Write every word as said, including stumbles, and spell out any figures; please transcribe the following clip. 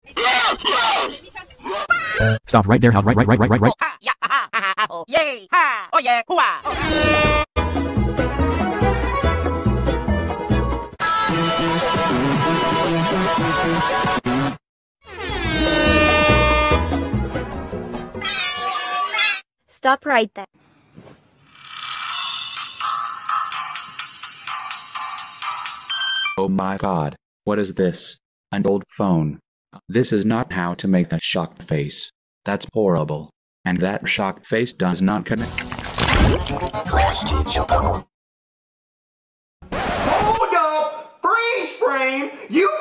Stop right there, Hal. Right, right, right, right, right, right. Oh, ha, yeah, ha, ha, ha, oh, yay, ha, oh yeah, hooah. Oh. Stop right there. Oh my god, what is this? An old phone. This is not how to make a shocked face. That's horrible. And that shocked face does not connect. Hold up! Freeze frame! You